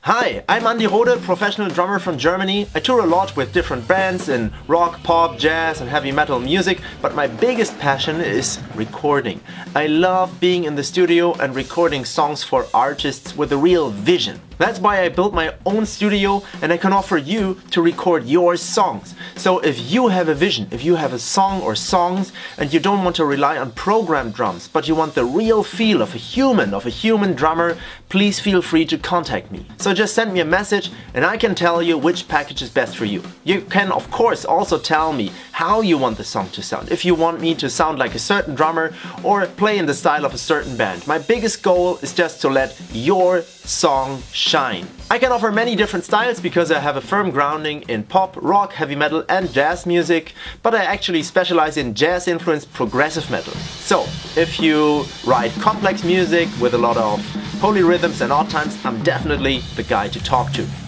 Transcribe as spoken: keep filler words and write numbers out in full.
Hi, I'm Andy Rode, professional drummer from Germany. I tour a lot with different bands in rock, pop, jazz and heavy metal music, but my biggest passion is recording. I love being in the studio and recording songs for artists with a real vision. That's why I built my own studio, and I can offer you to record your songs. So if you have a vision, if you have a song or songs and you don't want to rely on programmed drums, but you want the real feel of a human, of a human drummer, please feel free to contact me. So just send me a message and I can tell you which package is best for you. You can of course also tell me how you want the song to sound. If you want me to sound like a certain drummer or play in the style of a certain band. My biggest goal is just to let your song shine. I can offer many different styles because I have a firm grounding in pop, rock, heavy metal and jazz music, but I actually specialize in jazz-influenced progressive metal. So, if you write complex music with a lot of polyrhythms and odd times, I'm definitely the guy to talk to.